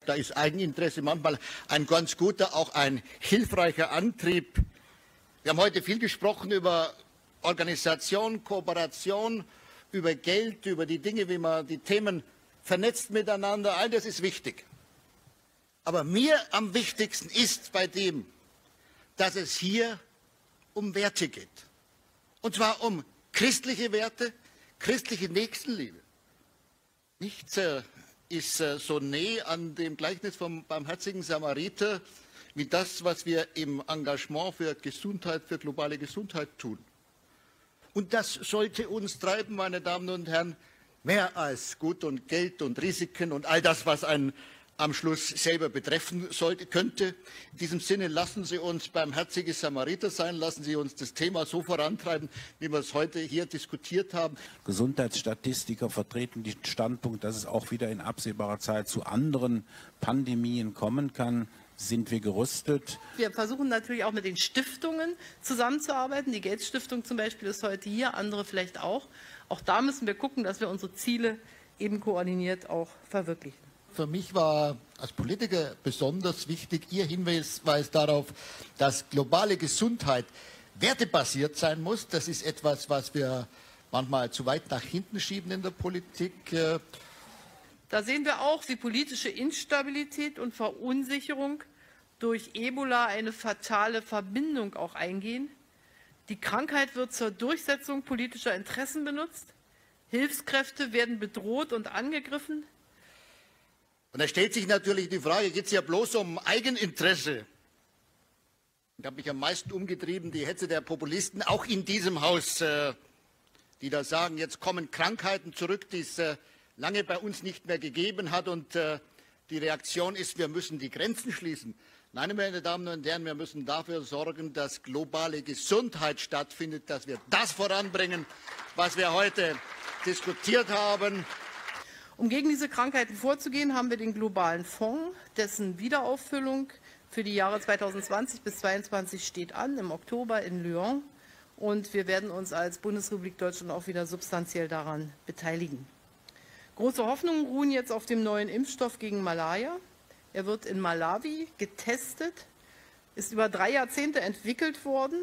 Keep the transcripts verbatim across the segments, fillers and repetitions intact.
Da ist Eigeninteresse manchmal ein ganz guter, auch ein hilfreicher Antrieb. Wir haben heute viel gesprochen über Organisation, Kooperation, über Geld, über die Dinge, wie man die Themen vernetzt miteinander. All das ist wichtig. Aber mir am wichtigsten ist bei dem, dass es hier um Werte geht. Und zwar um christliche Werte, christliche Nächstenliebe. Nichts äh, ist äh, so näher an dem Gleichnis vom barmherzigen Samariter wie das, was wir im Engagement für Gesundheit, für globale Gesundheit tun. Und das sollte uns treiben, meine Damen und Herren, mehr als Gut und Geld und Risiken und all das, was einen am Schluss selber betreffen sollte, könnte. In diesem Sinne lassen Sie uns barmherzige Samariter sein, lassen Sie uns das Thema so vorantreiben, wie wir es heute hier diskutiert haben. Gesundheitsstatistiker vertreten den Standpunkt, dass es auch wieder in absehbarer Zeit zu anderen Pandemien kommen kann. Sind wir gerüstet? Wir versuchen natürlich auch mit den Stiftungen zusammenzuarbeiten. Die Gates Stiftung zum Beispiel ist heute hier, andere vielleicht auch. Auch da müssen wir gucken, dass wir unsere Ziele eben koordiniert auch verwirklichen. Für mich war als Politiker besonders wichtig Ihr Hinweis darauf, dass globale Gesundheit wertebasiert sein muss. Das ist etwas, was wir manchmal zu weit nach hinten schieben in der Politik. Da sehen wir auch, wie politische Instabilität und Verunsicherung durch Ebola eine fatale Verbindung auch eingehen. Die Krankheit wird zur Durchsetzung politischer Interessen benutzt. Hilfskräfte werden bedroht und angegriffen. Und da stellt sich natürlich die Frage, geht es ja bloß um Eigeninteresse? Ich habe mich am meisten umgetrieben, die Hetze der Populisten, auch in diesem Haus, äh, die da sagen, jetzt kommen Krankheiten zurück, die es äh, lange bei uns nicht mehr gegeben hat. Und äh, die Reaktion ist, wir müssen die Grenzen schließen. Nein, meine Damen und Herren, wir müssen dafür sorgen, dass globale Gesundheit stattfindet, dass wir das voranbringen, was wir heute diskutiert haben. Um gegen diese Krankheiten vorzugehen, haben wir den globalen Fonds, dessen Wiederauffüllung für die Jahre zweitausendzwanzig bis zweitausendzweiundzwanzig steht an, im Oktober in Lyon. Und wir werden uns als Bundesrepublik Deutschland auch wieder substanziell daran beteiligen. Große Hoffnungen ruhen jetzt auf dem neuen Impfstoff gegen Malaria. Er wird in Malawi getestet, ist über drei Jahrzehnte entwickelt worden.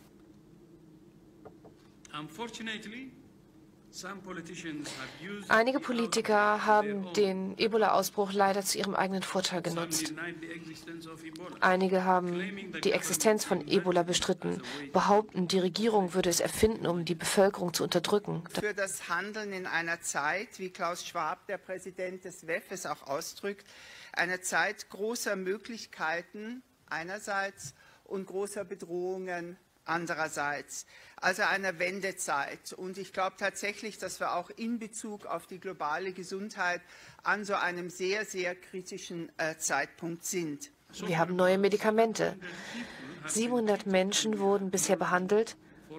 Einige Politiker haben den Ebola-Ausbruch leider zu ihrem eigenen Vorteil genutzt. Einige haben die Existenz von Ebola bestritten, behaupten, die Regierung würde es erfinden, um die Bevölkerung zu unterdrücken. Für das Handeln in einer Zeit, wie Klaus Schwab, der Präsident des W E F, es auch ausdrückt, einer Zeit großer Möglichkeiten einerseits und großer Bedrohungen andererseits, also einer Wendezeit. Und ich glaube tatsächlich, dass wir auch in Bezug auf die globale Gesundheit an so einem sehr, sehr kritischen äh, Zeitpunkt sind. Wir haben neue Medikamente. siebenhundert Menschen wurden bisher behandelt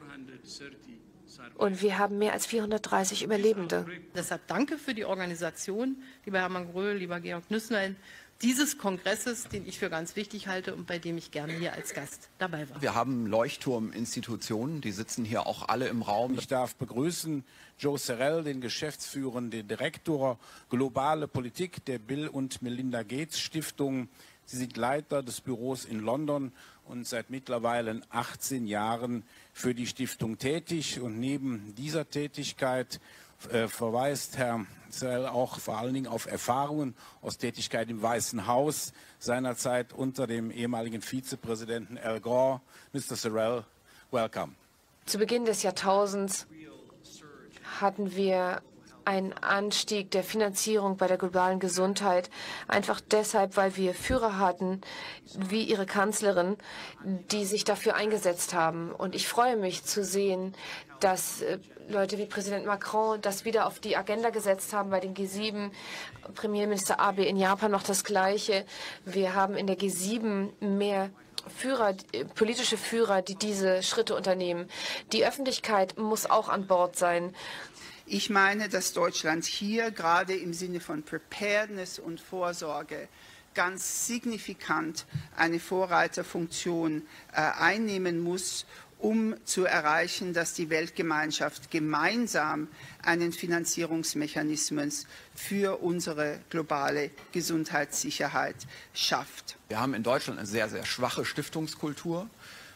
und wir haben mehr als vierhundertdreißig Überlebende. Deshalb danke für die Organisation, lieber Hermann Gröhl, lieber Georg Nüßlein, dieses Kongresses, den ich für ganz wichtig halte und bei dem ich gerne hier als Gast dabei war. Wir haben Leuchtturminstitutionen, die sitzen hier auch alle im Raum. Ich darf begrüßen Joe Serrell, den geschäftsführenden Direktor Globale Politik der Bill und Melinda Gates Stiftung. Sie sind Leiter des Büros in London und seit mittlerweile achtzehn Jahren für die Stiftung tätig. Und neben dieser Tätigkeit äh, verweist Herr Serrell auch vor allen Dingen auf Erfahrungen aus Tätigkeit im Weißen Haus, seinerzeit unter dem ehemaligen Vizepräsidenten Al Gore. Mister Serrell, welcome. Zu Beginn des Jahrtausends hatten wir einen Anstieg der Finanzierung bei der globalen Gesundheit, einfach deshalb, weil wir Führer hatten, wie Ihre Kanzlerin, die sich dafür eingesetzt haben. Und ich freue mich zu sehen, dass äh, Leute wie Präsident Macron das wieder auf die Agenda gesetzt haben bei den G sieben. Premierminister Abe in Japan noch das Gleiche. Wir haben in der G sieben mehr Führer, politische Führer, die diese Schritte unternehmen. Die Öffentlichkeit muss auch an Bord sein. Ich meine, dass Deutschland hier gerade im Sinne von Preparedness und Vorsorge ganz signifikant eine Vorreiterfunktion äh, einnehmen muss. um zu erreichen, dass die Weltgemeinschaft gemeinsam einen Finanzierungsmechanismus für unsere globale Gesundheitssicherheit schafft. Wir haben in Deutschland eine sehr, sehr schwache Stiftungskultur.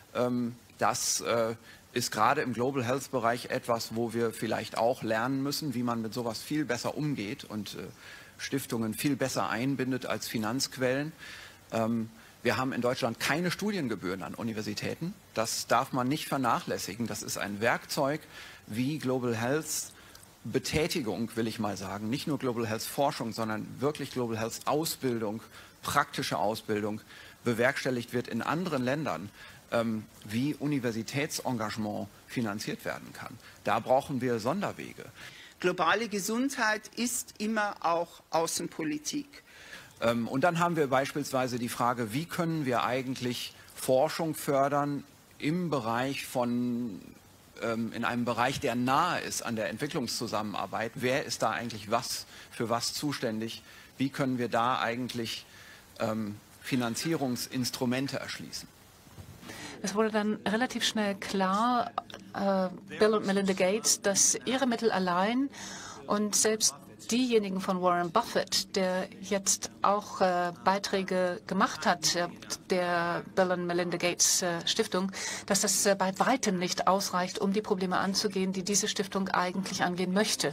Das ist gerade im Global Health Bereich etwas, wo wir vielleicht auch lernen müssen, wie man mit sowas viel besser umgeht und Stiftungen viel besser einbindet als Finanzquellen. Wir haben in Deutschland keine Studiengebühren an Universitäten. Das darf man nicht vernachlässigen. Das ist ein Werkzeug, wie Global Health Betätigung, will ich mal sagen, nicht nur Global Health Forschung, sondern wirklich Global Health Ausbildung, praktische Ausbildung bewerkstelligt wird in anderen Ländern, ähm, wie Universitätsengagement finanziert werden kann. Da brauchen wir Sonderwege. Globale Gesundheit ist immer auch Außenpolitik. Und dann haben wir beispielsweise die Frage, wie können wir eigentlich Forschung fördern im Bereich von, ähm, in einem Bereich, der nahe ist an der Entwicklungszusammenarbeit. Wer ist da eigentlich was für was zuständig? Wie können wir da eigentlich ähm, Finanzierungsinstrumente erschließen? Es wurde dann relativ schnell klar, äh, Bill und Melinda Gates, dass ihre Mittel allein und selbst diejenigen von Warren Buffett, der jetzt auch äh, Beiträge gemacht hat, äh, der Bill und Melinda Gates äh, Stiftung, dass das äh, bei weitem nicht ausreicht, um die Probleme anzugehen, die diese Stiftung eigentlich angehen möchte.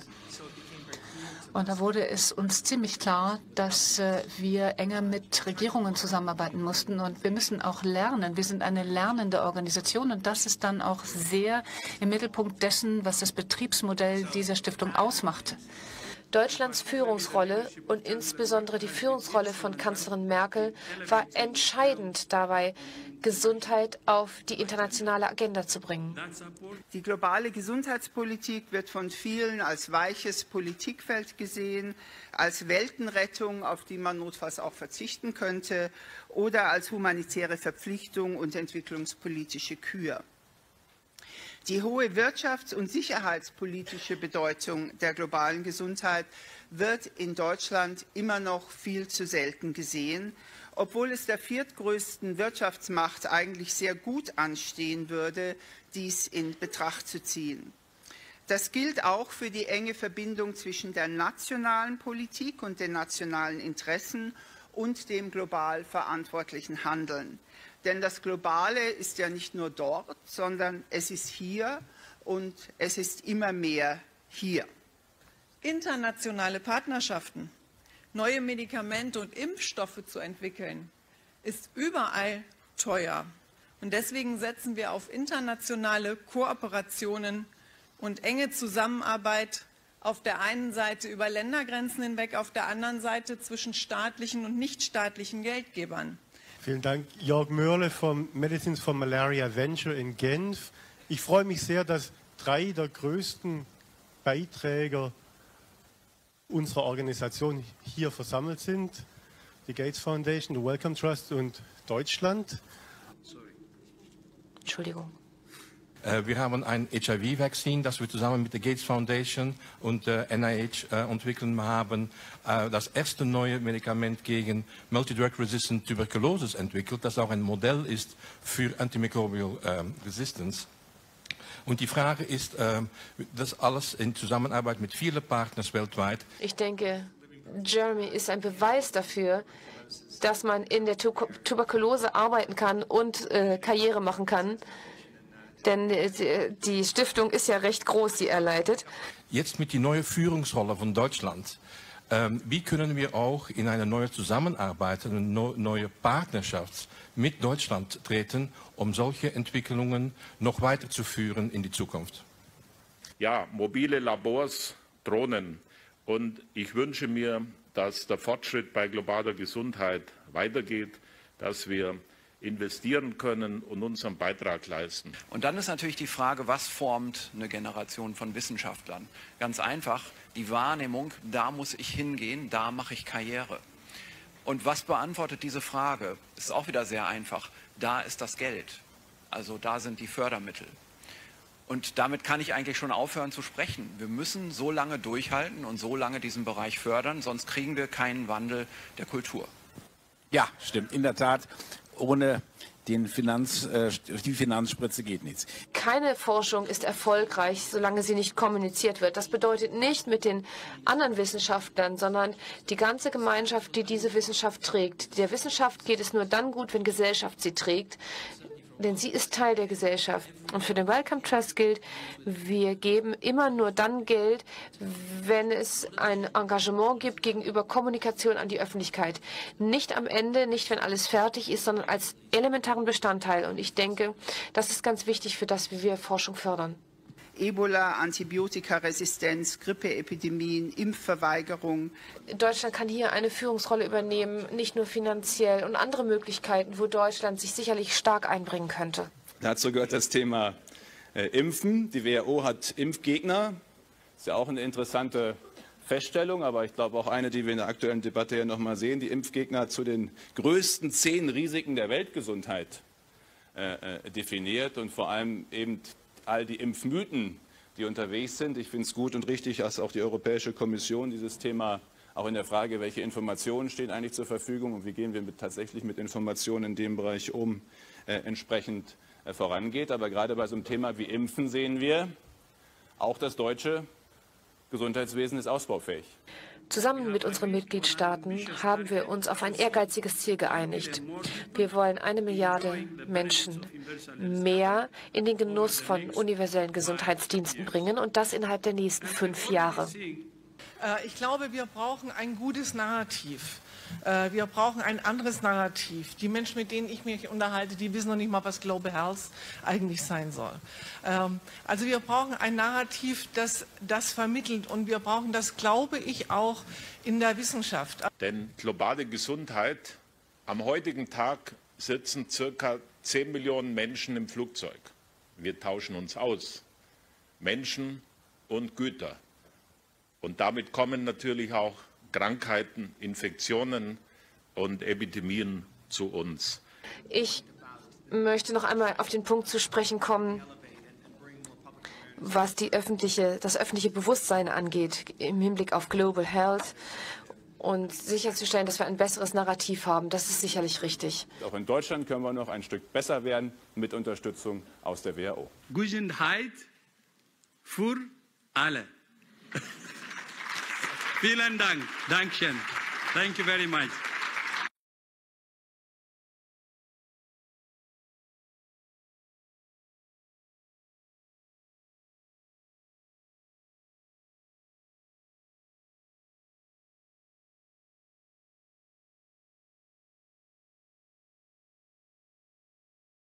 Und da wurde es uns ziemlich klar, dass äh, wir enger mit Regierungen zusammenarbeiten mussten. Und wir müssen auch lernen. Wir sind eine lernende Organisation. Und das ist dann auch sehr im Mittelpunkt dessen, was das Betriebsmodell dieser Stiftung ausmacht. Deutschlands Führungsrolle und insbesondere die Führungsrolle von Kanzlerin Merkel war entscheidend dabei, Gesundheit auf die internationale Agenda zu bringen. Die globale Gesundheitspolitik wird von vielen als weiches Politikfeld gesehen, als Weltenrettung, auf die man notfalls auch verzichten könnte, oder als humanitäre Verpflichtung und entwicklungspolitische Kür. Die hohe wirtschafts- und sicherheitspolitische Bedeutung der globalen Gesundheit wird in Deutschland immer noch viel zu selten gesehen, obwohl es der viertgrößten Wirtschaftsmacht eigentlich sehr gut anstehen würde, dies in Betracht zu ziehen. Das gilt auch für die enge Verbindung zwischen der nationalen Politik und den nationalen Interessen und dem global verantwortlichen Handeln. Denn das Globale ist ja nicht nur dort, sondern es ist hier und es ist immer mehr hier. Internationale Partnerschaften, neue Medikamente und Impfstoffe zu entwickeln, ist überall teuer. Und deswegen setzen wir auf internationale Kooperationen und enge Zusammenarbeit auf der einen Seite über Ländergrenzen hinweg, auf der anderen Seite zwischen staatlichen und nichtstaatlichen Geldgebern. Vielen Dank. Jörg Mörle vom Medicines for Malaria Venture in Genf. Ich freue mich sehr, dass drei der größten Beiträger unserer Organisation hier versammelt sind. Die Gates Foundation, the Wellcome Trust und Deutschland. Entschuldigung. Wir haben ein H I V-Vaccin, das wir zusammen mit der Gates Foundation und der N I H äh, entwickelt haben. Äh, das erste neue Medikament gegen Multidrug-Resistant Tuberculosis entwickelt, das auch ein Modell ist für Antimicrobial äh, Resistance. Und die Frage ist, äh, das alles in Zusammenarbeit mit vielen Partners weltweit. Ich denke, Jeremy ist ein Beweis dafür, dass man in der tu Tuberkulose arbeiten kann und äh, Karriere machen kann. Denn die Stiftung ist ja recht groß, die er leitet. Jetzt mit die neue Führungsrolle von Deutschland. Ähm, wie können wir auch in eine neue Zusammenarbeit, eine neue Partnerschaft mit Deutschland treten, um solche Entwicklungen noch weiterzuführen in die Zukunft? Ja, mobile Labors, Drohnen. Und ich wünsche mir, dass der Fortschritt bei globaler Gesundheit weitergeht, dass wir investieren können und unseren Beitrag leisten. Und dann ist natürlich die Frage, was formt eine Generation von Wissenschaftlern? Ganz einfach, die Wahrnehmung, da muss ich hingehen, da mache ich Karriere. Und was beantwortet diese Frage? Ist auch wieder sehr einfach. Da ist das Geld, also da sind die Fördermittel. Und damit kann ich eigentlich schon aufhören zu sprechen. Wir müssen so lange durchhalten und so lange diesen Bereich fördern, sonst kriegen wir keinen Wandel der Kultur. Ja, stimmt, in der Tat. ohne den Finanz, äh, die Finanzspritze geht nichts. Keine Forschung ist erfolgreich, solange sie nicht kommuniziert wird. Das bedeutet nicht mit den anderen Wissenschaftlern, sondern die ganze Gemeinschaft, die diese Wissenschaft trägt. Der Wissenschaft geht es nur dann gut, wenn Gesellschaft sie trägt, denn sie ist Teil der Gesellschaft. Und für den Wellcome Trust gilt, wir geben immer nur dann Geld, wenn es ein Engagement gibt gegenüber Kommunikation an die Öffentlichkeit. Nicht am Ende, nicht wenn alles fertig ist, sondern als elementaren Bestandteil. Und ich denke, das ist ganz wichtig für das, wie wir Forschung fördern. Ebola, Antibiotikaresistenz, Grippeepidemien, Impfverweigerung. Deutschland kann hier eine Führungsrolle übernehmen, nicht nur finanziell und andere Möglichkeiten, wo Deutschland sich sicherlich stark einbringen könnte. Dazu gehört das Thema äh, Impfen. Die W H O hat Impfgegner. Das ist ja auch eine interessante Feststellung, aber ich glaube auch eine, die wir in der aktuellen Debatte ja noch mal sehen. Die Impfgegner zu den größten zehn Risiken der Weltgesundheit äh, äh, definiert und vor allem eben all die Impfmythen, die unterwegs sind. Ich finde es gut und richtig, dass auch die Europäische Kommission dieses Thema auch in der Frage, welche Informationen stehen eigentlich zur Verfügung und wie gehen wir mit, tatsächlich mit Informationen in dem Bereich um, äh, entsprechend äh, vorangeht. Aber gerade bei so einem Thema wie Impfen sehen wir, auch das deutsche Gesundheitswesen ist ausbaufähig. Zusammen mit unseren Mitgliedstaaten haben wir uns auf ein ehrgeiziges Ziel geeinigt. Wir wollen eine Milliarde Menschen mehr in den Genuss von universellen Gesundheitsdiensten bringen und das innerhalb der nächsten fünf Jahre. Ich glaube, wir brauchen ein gutes Narrativ. Wir brauchen ein anderes Narrativ. Die Menschen, mit denen ich mich unterhalte, die wissen noch nicht mal, was Global Health eigentlich sein soll. Also wir brauchen ein Narrativ, das das vermittelt. Und wir brauchen das, glaube ich, auch in der Wissenschaft. Denn globale Gesundheit, am heutigen Tag sitzen circa zehn Millionen Menschen im Flugzeug. Wir tauschen uns aus. Menschen und Güter. Und damit kommen natürlich auch Krankheiten, Infektionen und Epidemien zu uns. Ich möchte noch einmal auf den Punkt zu sprechen kommen, was die öffentliche, das öffentliche Bewusstsein angeht im Hinblick auf Global Health und sicherzustellen, dass wir ein besseres Narrativ haben. Das ist sicherlich richtig. Auch in Deutschland können wir noch ein Stück besser werden mit Unterstützung aus der W H O. Gesundheit für alle. Vielen Dank. Dankeschön. Thank you very much.